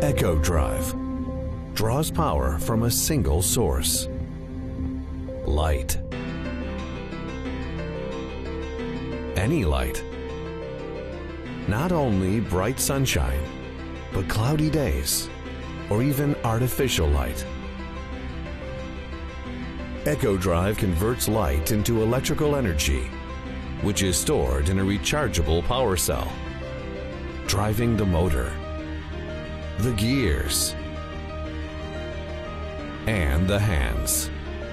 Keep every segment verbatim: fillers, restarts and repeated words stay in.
Echo Drive draws power from a single source: light. Any light. Not only bright sunshine, but cloudy days, or even artificial light. Echo Drive converts light into electrical energy, which is stored in a rechargeable power cell, driving the motor, the gears, and the hands.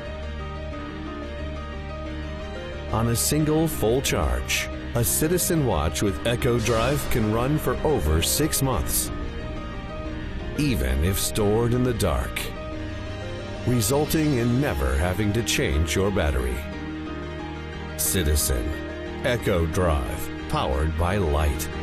On a single full charge, a Citizen watch with Echo Drive can run for over six months, even if stored in the dark, resulting in never having to change your battery. Citizen Echo Drive, powered by light.